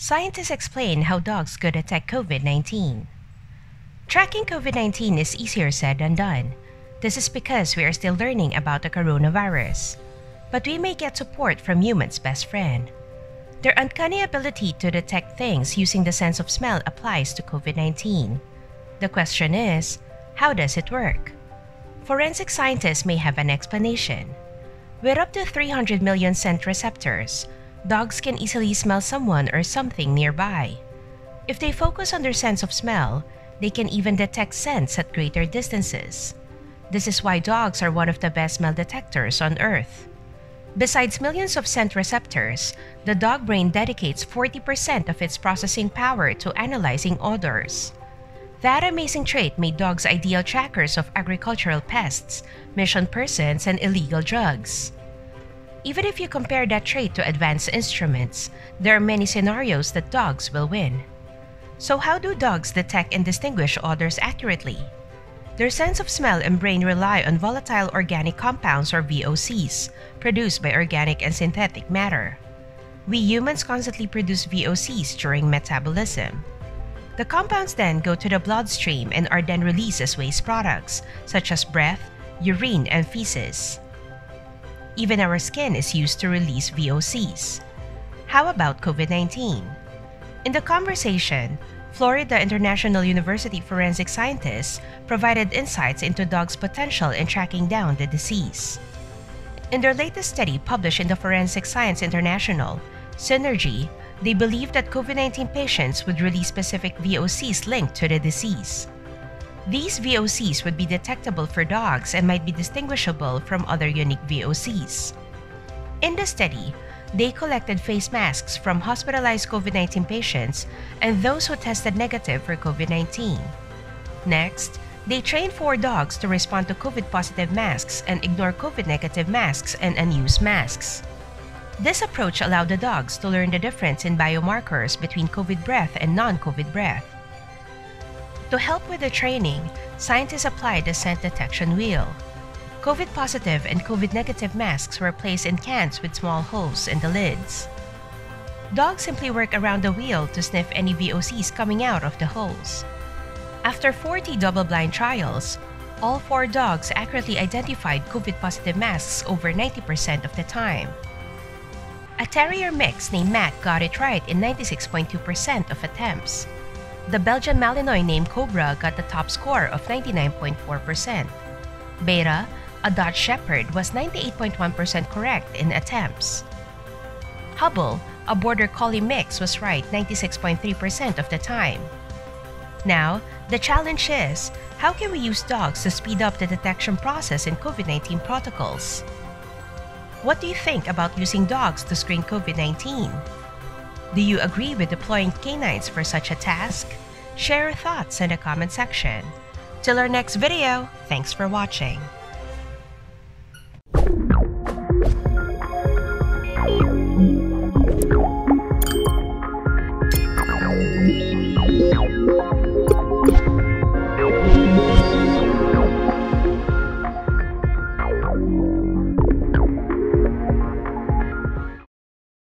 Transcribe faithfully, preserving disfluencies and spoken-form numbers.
Scientists explain how dogs could detect COVID nineteen. Tracking COVID nineteen is easier said than done. This is because we are still learning about the coronavirus. But we may get support from humans' best friend. Their uncanny ability to detect things using the sense of smell applies to COVID nineteen. The question is, how does it work? Forensic scientists may have an explanation. With up to three hundred million scent receptors, dogs can easily smell someone or something nearby. If they focus on their sense of smell, they can even detect scents at greater distances. This is why dogs are one of the best smell detectors on Earth. Besides millions of scent receptors, the dog brain dedicates forty percent of its processing power to analyzing odors. That amazing trait made dogs ideal trackers of agricultural pests, mission persons, and illegal drugs. Even if you compare that trait to advanced instruments, there are many scenarios that dogs will win. So how do dogs detect and distinguish odors accurately? Their sense of smell and brain rely on volatile organic compounds or V O Cs, produced by organic and synthetic matter. We humans constantly produce V O Cs during metabolism. The compounds then go to the bloodstream and are then released as waste products, such as breath, urine, and feces. Even our skin is used to release V O Cs. How about COVID nineteen? In the conversation, Florida International University forensic scientists provided insights into dogs' potential in tracking down the disease. In their latest study published in the Forensic Science International, Synergy, they believe that COVID nineteen patients would release specific V O Cs linked to the disease. These V O Cs would be detectable for dogs and might be distinguishable from other unique V O Cs. In the study, they collected face masks from hospitalized COVID nineteen patients and those who tested negative for COVID nineteen. Next, they trained four dogs to respond to COVID-positive masks and ignore COVID-negative masks and unused masks. This approach allowed the dogs to learn the difference in biomarkers between COVID breath and non-COVID breath. To help with the training, scientists applied a scent detection wheel. COVID-positive and COVID-negative masks were placed in cans with small holes in the lids. Dogs simply work around the wheel to sniff any V O Cs coming out of the holes. After forty double-blind trials, all four dogs accurately identified COVID-positive masks over ninety percent of the time. A terrier mix named Mac got it right in ninety-six point two percent of attempts. The Belgian Malinois named Cobra got the top score of ninety-nine point four percent. Beta, a Dutch Shepherd, was ninety-eight point one percent correct in attempts. Hubble, a Border Collie mix, was right ninety-six point three percent of the time. Now, the challenge is, how can we use dogs to speed up the detection process in COVID nineteen protocols? What do you think about using dogs to screen COVID nineteen? Do you agree with deploying canines for such a task? Share your thoughts in the comment section. Till our next video, thanks for watching.